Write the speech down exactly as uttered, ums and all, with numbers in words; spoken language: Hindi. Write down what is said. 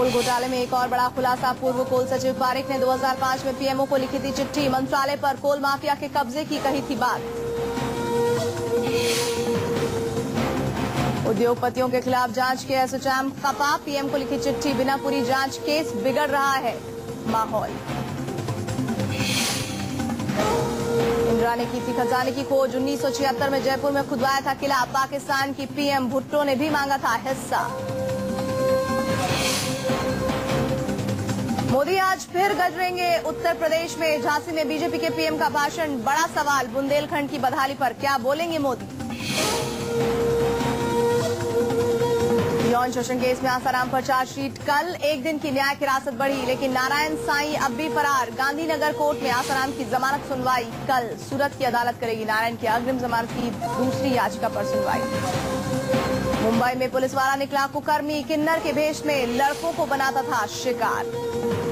कोल घोटाले में एक और बड़ा खुलासा। पूर्व कोल सचिव पारेख ने दो हज़ार पाँच में पीएमओ को लिखी थी चिट्ठी। मंत्रालय पर कोल माफिया के कब्जे की कही थी बात। उद्योगपतियों के खिलाफ जांच के एसोचैम खपा। पीएम को लिखी चिट्ठी। बिना पूरी जांच केस बिगड़ रहा है माहौल। इंदिरा ने की थी खजाने की खोज। उन्नीस सौ छिहत्तर में जयपुर में खुदवाया था किला। पाकिस्तान की पीएम भुट्टो ने भी मांगा था हिस्सा। मोदी आज फिर गजरेंगे उत्तर प्रदेश में। झांसी में बीजेपी के पीएम का भाषण। बड़ा सवाल बुंदेलखंड की बदहाली पर, क्या बोलेंगे मोदी। यौन शोषण केस में आसाराम पर चार्जशीट कल। एक दिन की न्यायिक हिरासत बढ़ी, लेकिन नारायण साईं अब भी फरार। गांधीनगर कोर्ट में आसाराम की जमानत सुनवाई कल। सूरत की अदालत करेगी नारायण की अग्रिम जमानत की दूसरी याचिका पर सुनवाई। मुंबई में पुलिस वाला निकला कुकर्मी। किन्नर के भेष में लड़कों को बनाता था शिकार।